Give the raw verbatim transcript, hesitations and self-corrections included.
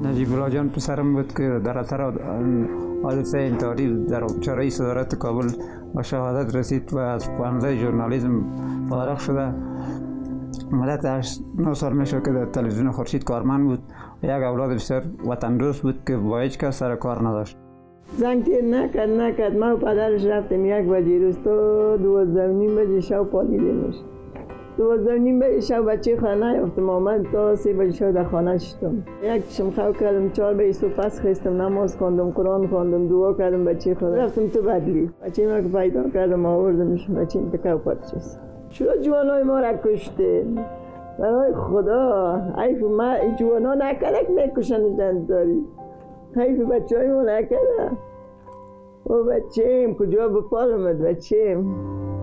نجیب الله جان پسرم بود که در اثر حادثه انتحاری در چهارراه صدارت کابل به شهادت رسید و از پانزده ژورنالیسم فارغ شده. مدت هشت نه سال میشه که در تلویزیون خورشید کارمند بود و یک اولاد بسیار وطن دوست بود که با هیچ کس سر کار نداشت. زنگ تیر نکرد نکرد ما و پدرش رفتیم یک بجه روز تا دوازده و نیم بجه شب پالیدیمش. دوازده و نیم بجه شب بچه خانه نیافتم، آمد تا سه بجه شب در خانه شدم. یک شمخو کردم، چهار بجه صبح پس خستم، نماز خواندم، قرآن خواندم، دعا کردم بچه خدا. رفتم تو بدلی، بچه ما که پیدا کردم آوردمش، بچه این تکو پرچست. چرا جوانای ما را کشتین؟ برای خدا حیف ما جوانا نکرک میکشن داری. حیف بچه های ما نکرده. او بچه ایم کجا به پال آمد بچه ایم.